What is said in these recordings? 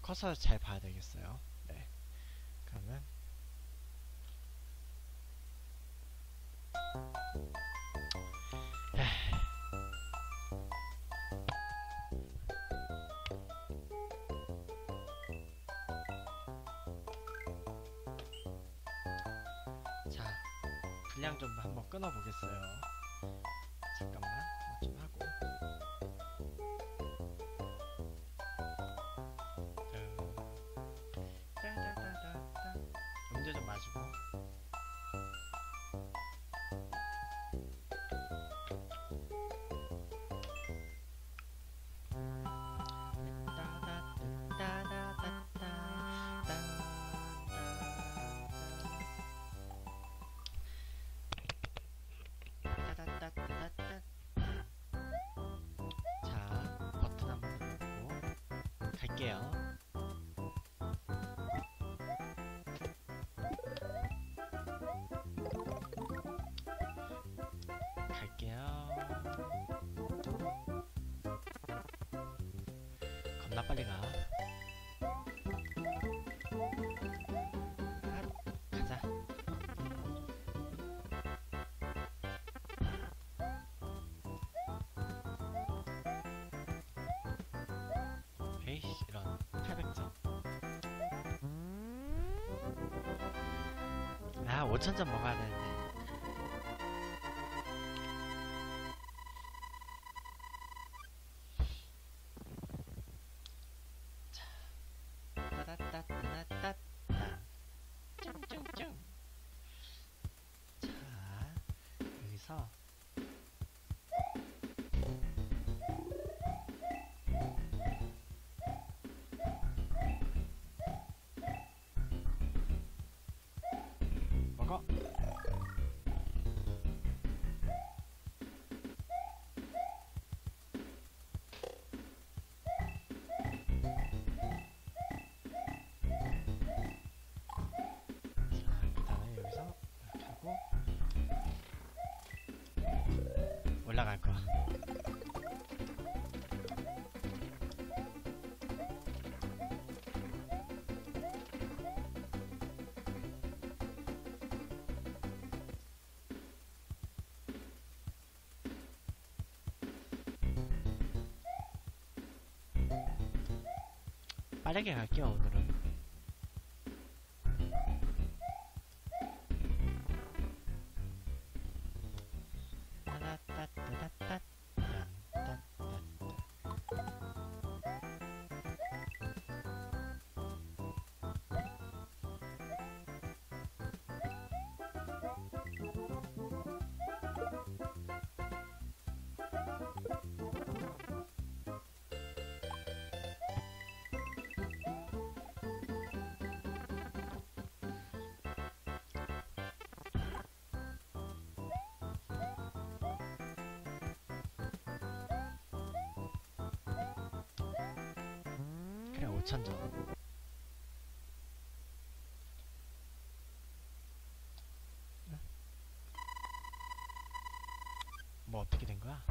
커서 잘 봐야 되겠어요. 네. 그러면 자, 분량 좀 한번 끊어 보겠어요. 잠깐만, 뭐 좀 하고. 따다다다다. 음료 좀 마시고. 따다다다다다. 자, 버튼 한번 누르고 갈게요. 갈게요. 겁나 빨리 가. 가자. 에이씨, 이런 800점. 아, 5000점 먹어야 되는데. 따다따따따따. 쭝쭝쭝. 자, 여기서 먹어. 자, 그 다음에 여기서 이렇게 하고 올라갈 거야. 빠르게 갈게요, 오늘은. 따다따따따따. 그래, 5000점. 뭐 어떻게 된 거야?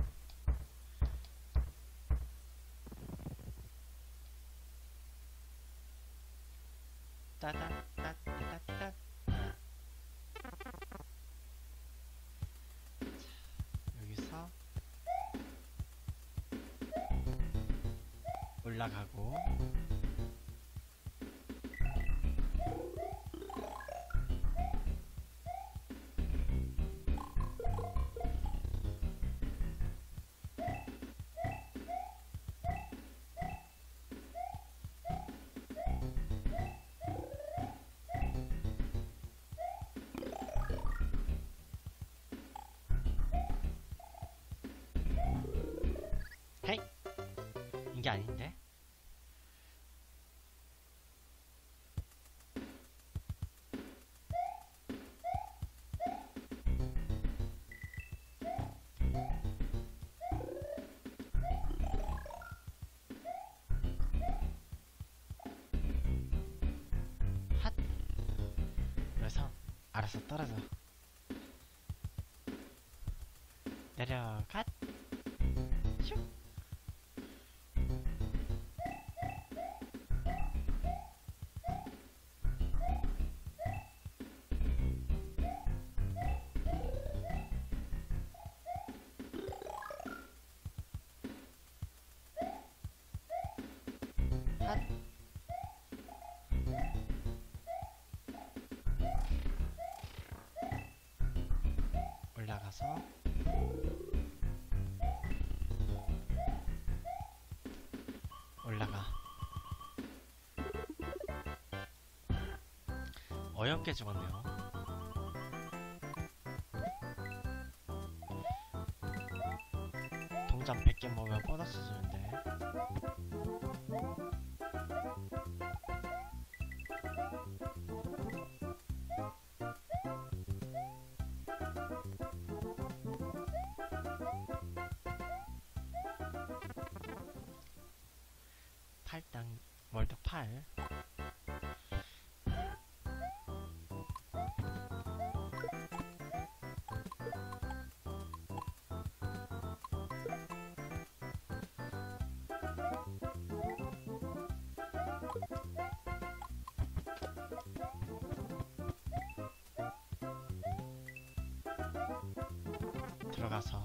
따다따따따따. 여기서 올라가고 헤이! 이게 아닌데? 핫! 그래서 알아서 떨어져. 내려가. 슉! 올라가. 어렵게 죽었네요. 동전 100개 모으면 보너스 주는데. 팔당 월드 8. 들어가서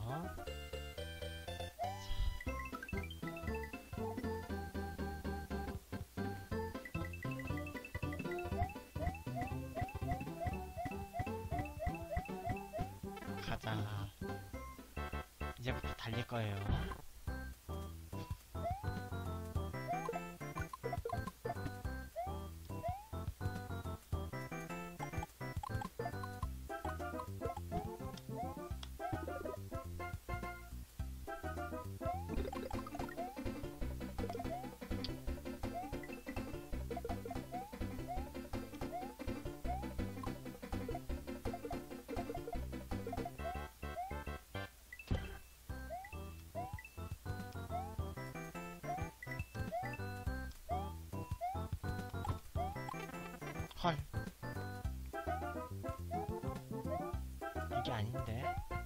가자. 이제부터 달릴 거예요. 헐, 이게 아닌데.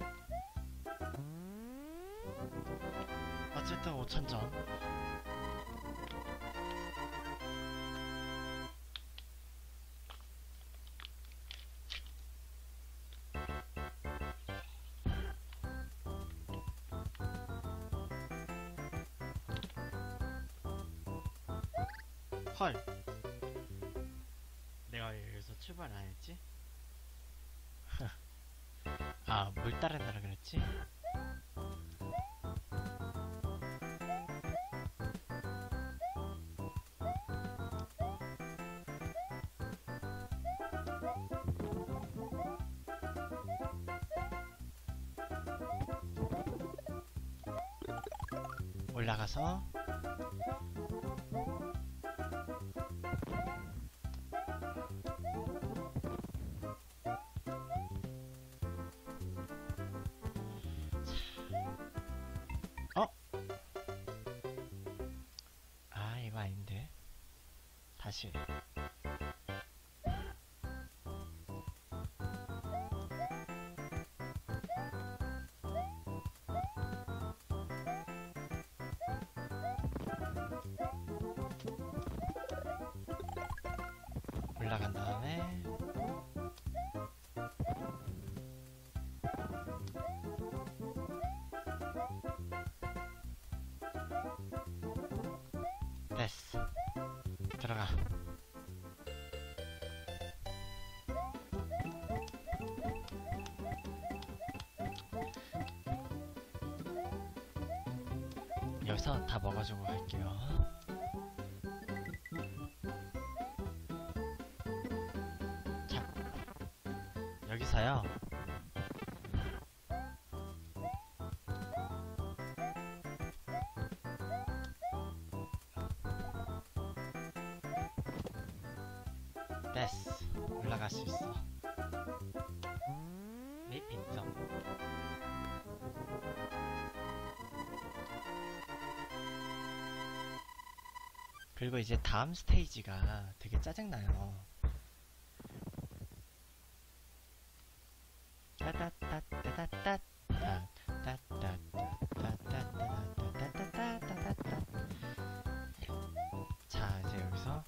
어쨌든 5,000점. 헐, 내가 여기서 출발 안 했지? 아, 물 따른다라 그랬지? 올라가서 아, 이거 아닌데. 다시. 올라간 다음에 됐어. 들어가. 여기서 다 먹어주고 갈게요. 자, 여기서요. 됐어. 올라갈 수 있어. 네, 인정. 그리고 이제 다음 스테이지가 되게 짜증나요. 자, 이제 여기서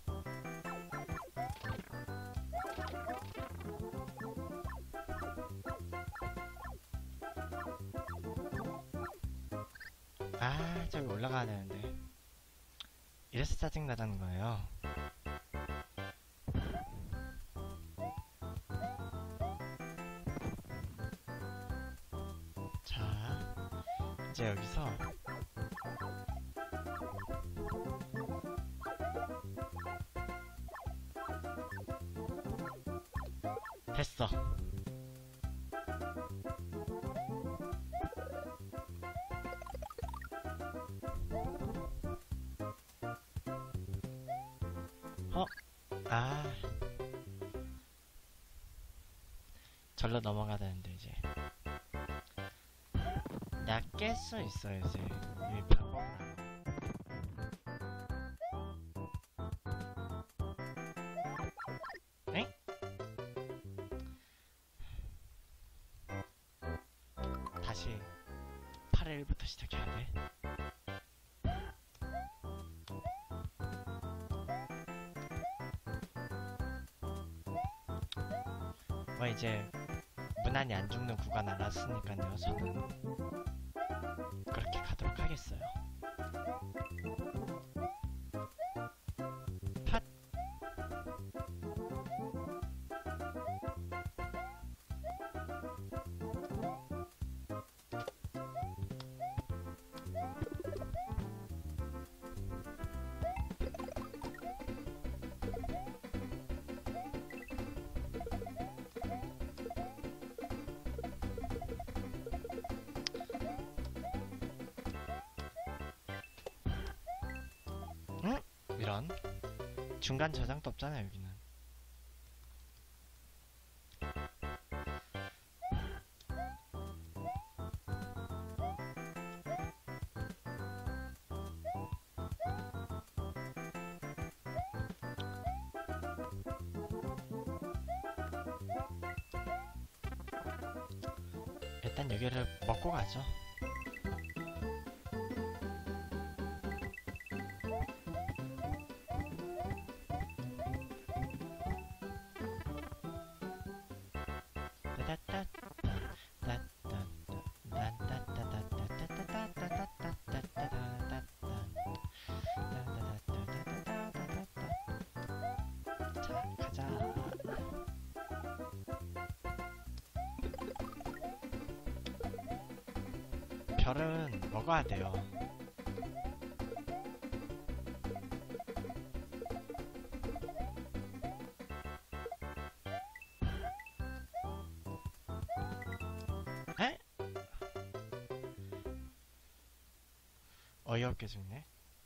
아, 저기 올라가야 되는데. 이래서 짜증나다는 거예요. 자, 이제 여기서 됐어. 아, 절로 넘어가야 되는데 이제 내가 깰 수 있어. 이제 이 방법을 알아. 엥? 다시 8의 1부터 시작해야 돼. 뭐 이제 무난히 안 죽는 구간 알았으니까요. 저는 그렇게 가도록 하겠어요. 팟. 응? 이런 중간 저장도 없잖아 여기는. 일단 여기를 먹고 가죠. 자, 가자. 별은 먹어야 돼요. 에? 어이없게 죽네.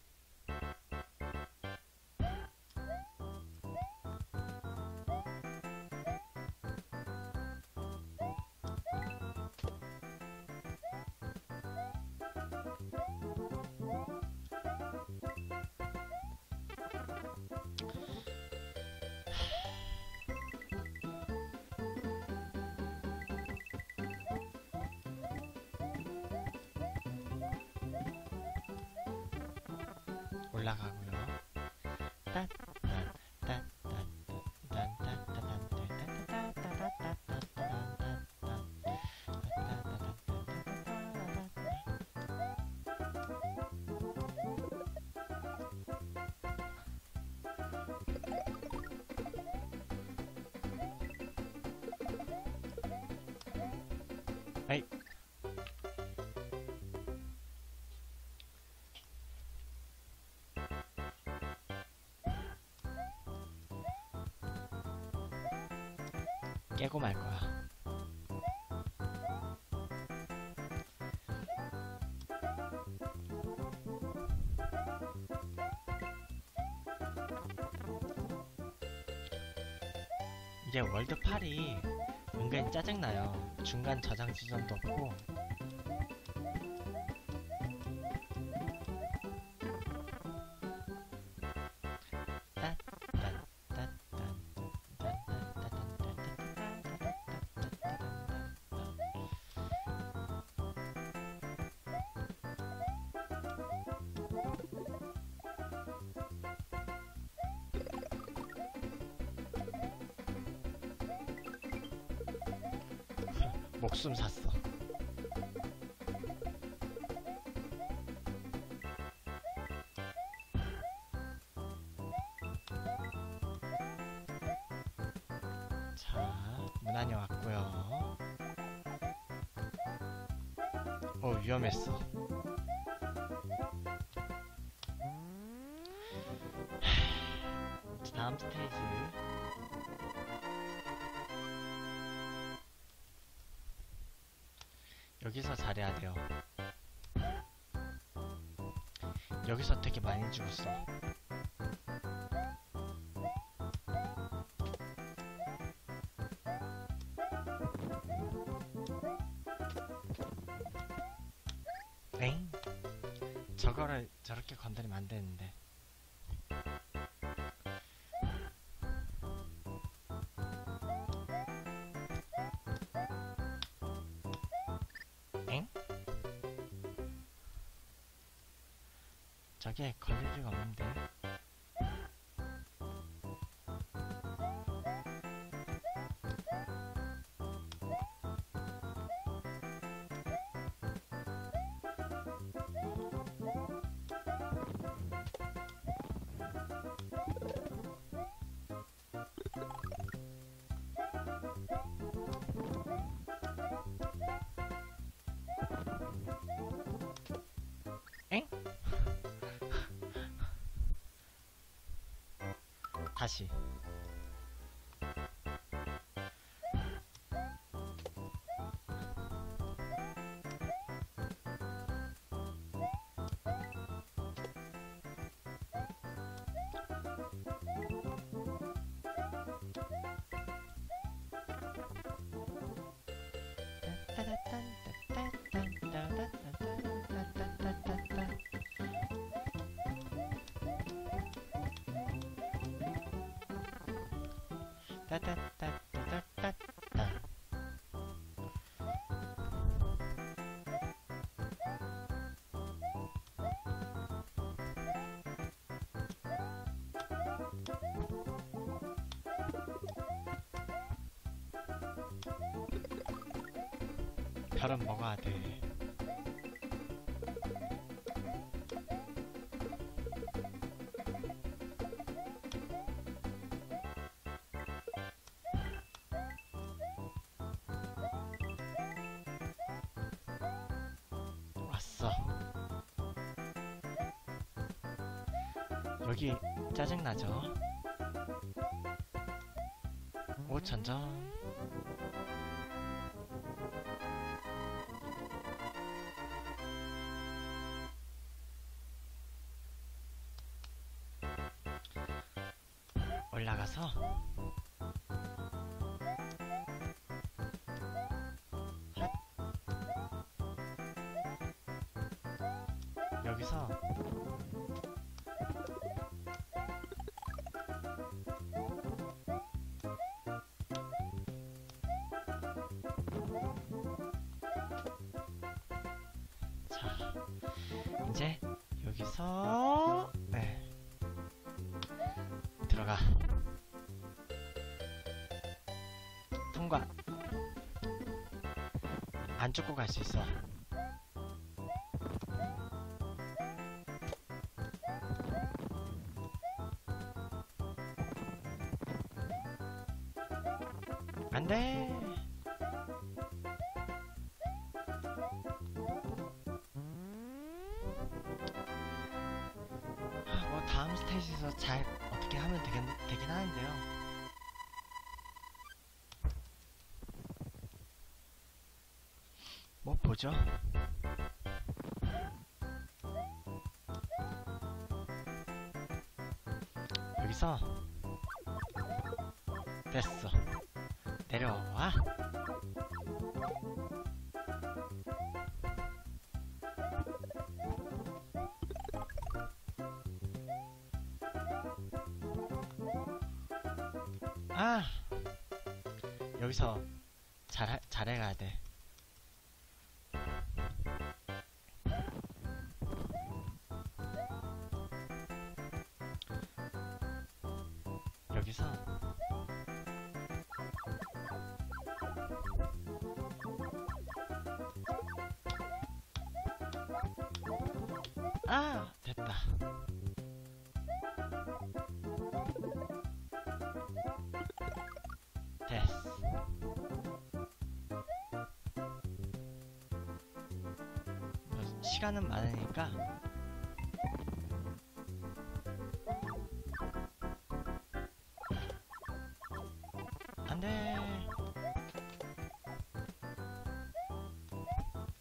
올라가고요. 에이. 깨고 말 거야. 이게 월드 8이 은근히 짜증나요. 중간 저장 지점도 없고. 목숨 샀어. 자, 무난히 왔고요. 위험했어. 다음 스테이지. 여기서 잘해야 돼요. 여기서 되게 많이 죽었어. 엥? 저거를 저렇게 건드리면 안 되는데. 엥? 저게 걸릴 리가 없는데. 엥? 다시. 따따따따따따따. 별은 먹어야 돼. 왔어. 여기 짜증나죠? 5,000점. 올라가서 핫. 여기서 자, 이제 여기서 네. 들어가. 통과. 안 죽고 갈 수 있어. 안 돼. 뭐 다음 스테이지에서 잘 어떻게 하면 되긴 하는데요. 뭐 보죠. 여기서 됐어. 내려와. 아, 여기서 잘해가야 돼. 여기서 아, 됐다. 됐어. 시간은 많으니까 안돼.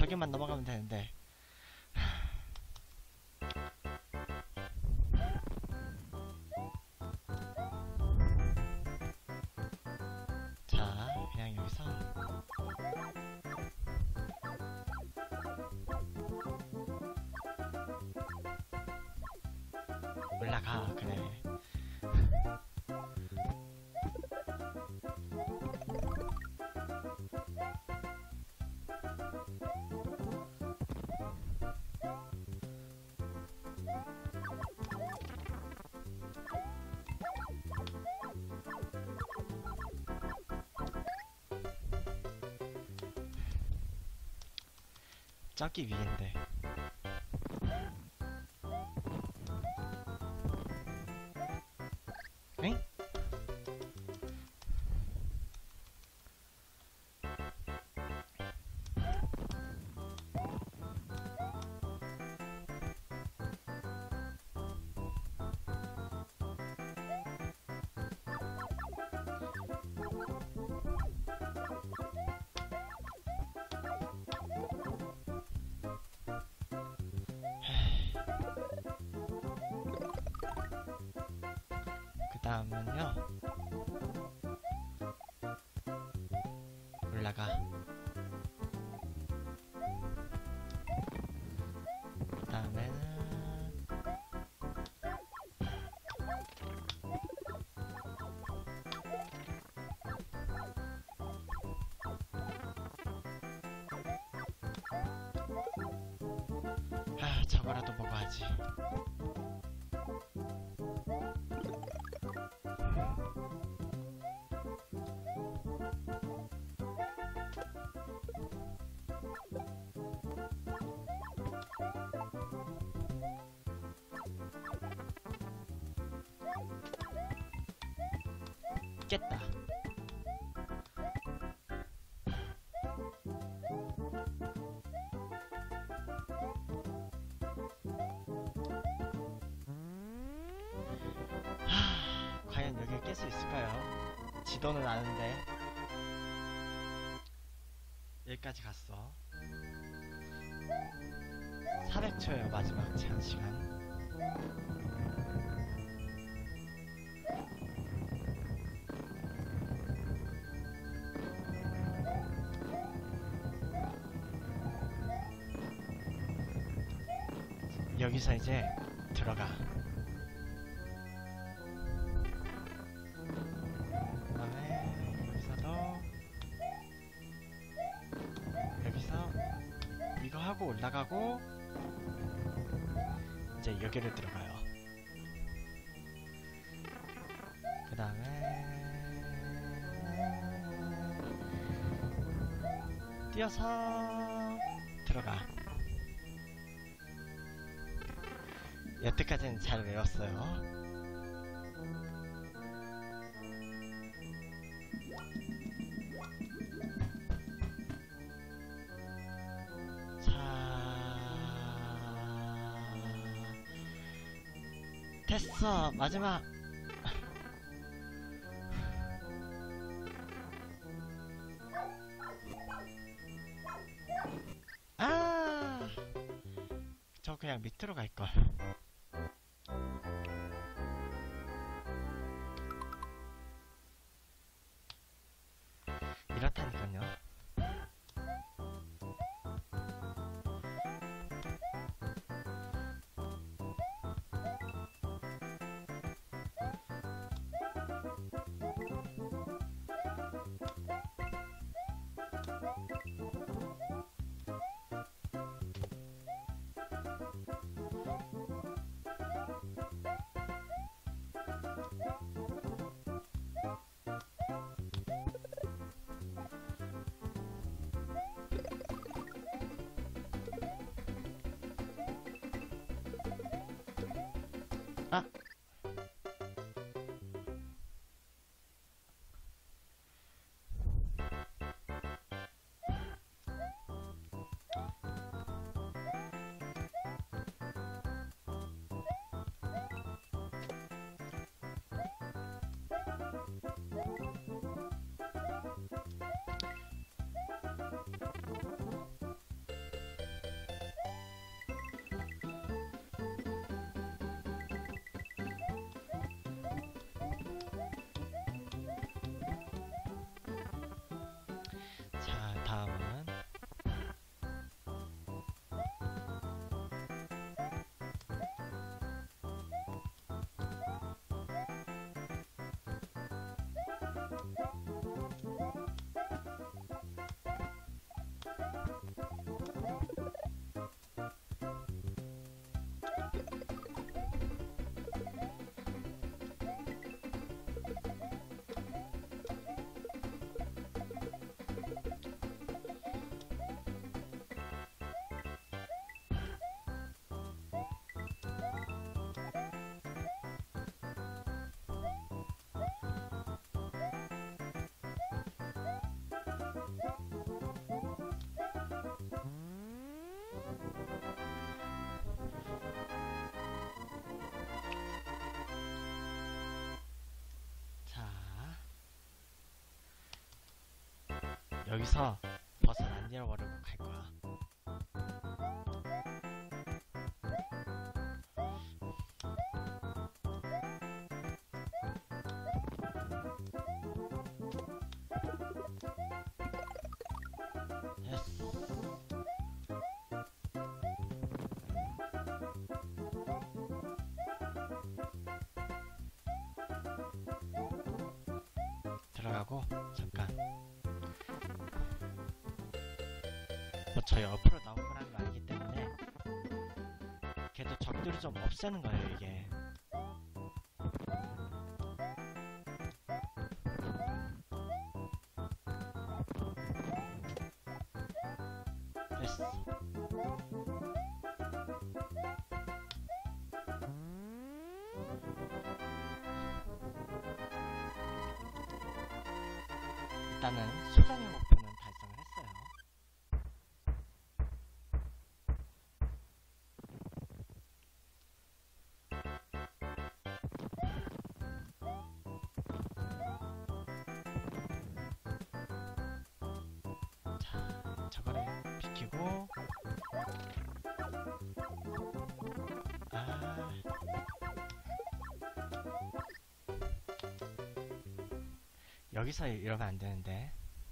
저기만 넘어가면 되는데. 자, 그냥 여기서 올라가. 그래. 저기 위인데. 응? 그 다음은요, 올라가. 그 다음에는 저거라도 먹어야지. 깼다. 과연 여길 깰 수 있을까요? 지도는 아는데. 여기까지 갔어. 400초예요, 마지막 제한 시간. 여기서 이제 들어가. 그다음에 여기서 이거 하고 올라가고 이제 여기를 들어가요. 그 다음에 뛰어서 들어가. 여태까지는 잘 외웠어요. 됐어. 마지막. 저 그냥 밑으로 갈걸. 이렇다니까요. 아! 여기서 버섯 안 잃어버리고 갈 거야. 됐어. 들어가고 잠깐. 뭐 저 옆으로 나온 거라는 거 알기 때문에 걔도 적들이 좀 없애는 거예요 이게. 됐어. 일단은 소장의 목표는 달성을 했어요. 자, 저거를 비키고 아 여기서 이러면 안 되는데.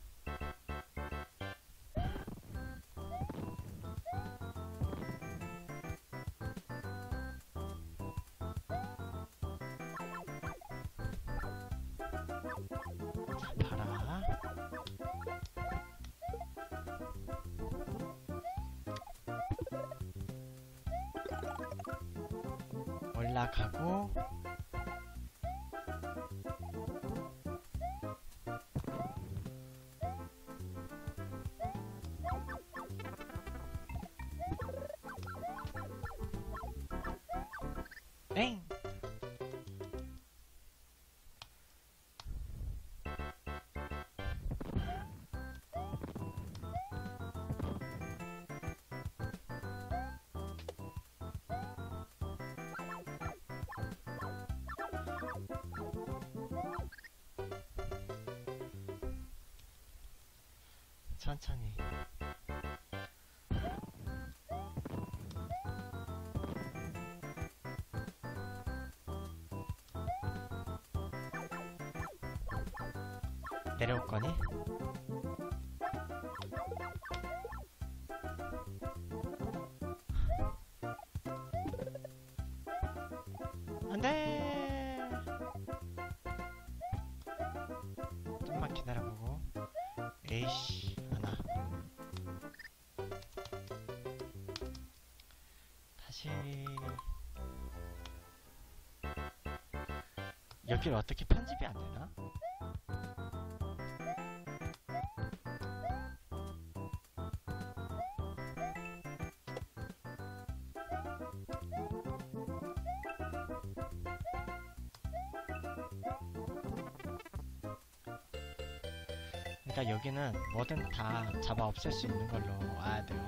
자, 봐라. 올라가고 엥! 천천히. 내려올 거니? 안 돼! 좀만 기다려보고. 에이씨, 안 와. 다시. 여기를 어떻게 편집이 안 되나? 그러니까 여기는 뭐든 다 잡아 없앨 수 있는 걸로 와야 돼요.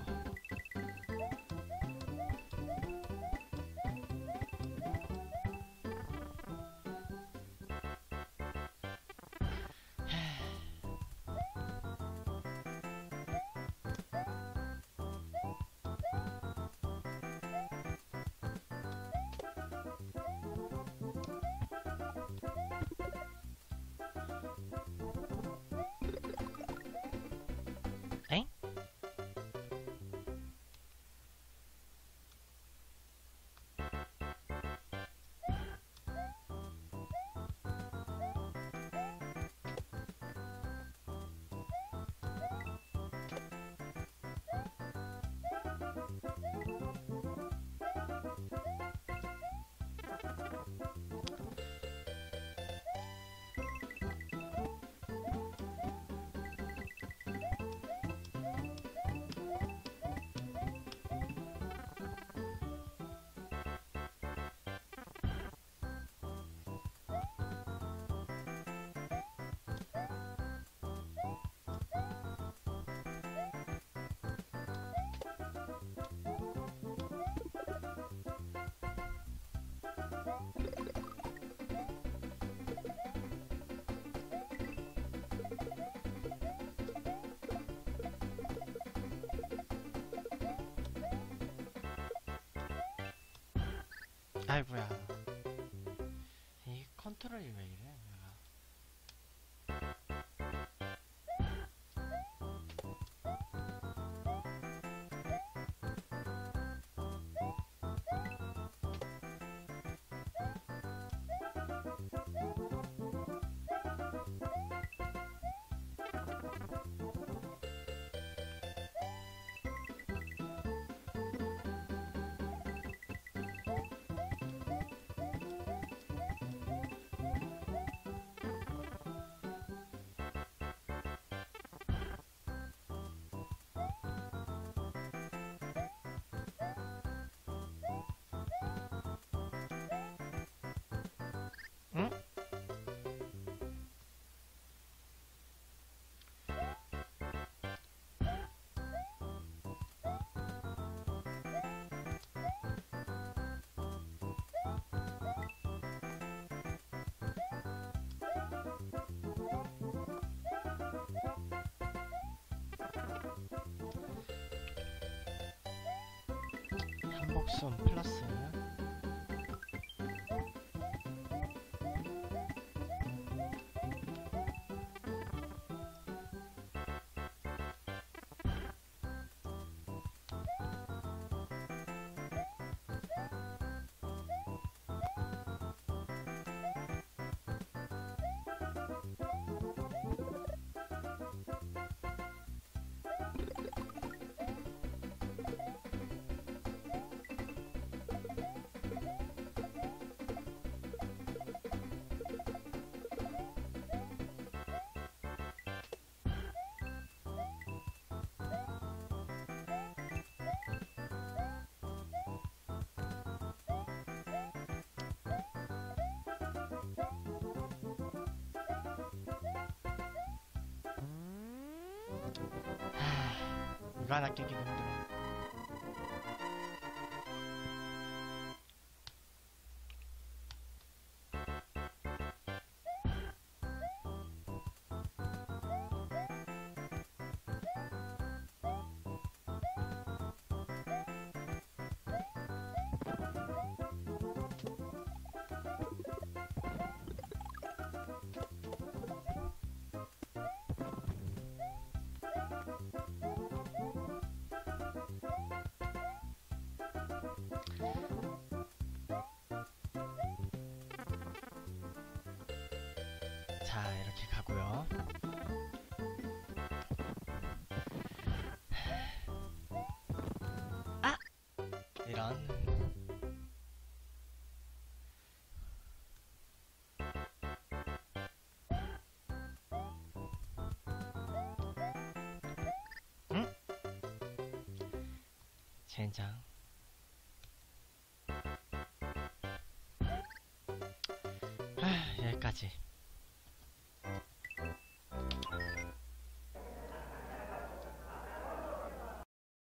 엥? 아이고야. 이 컨트롤이 왜 이래? 내가. 응? 한복순 플러스. 이거 하나 깨기도 힘들어. 자, 이렇게 가고요. 아! 이런. 응? 젠장. 여기까지.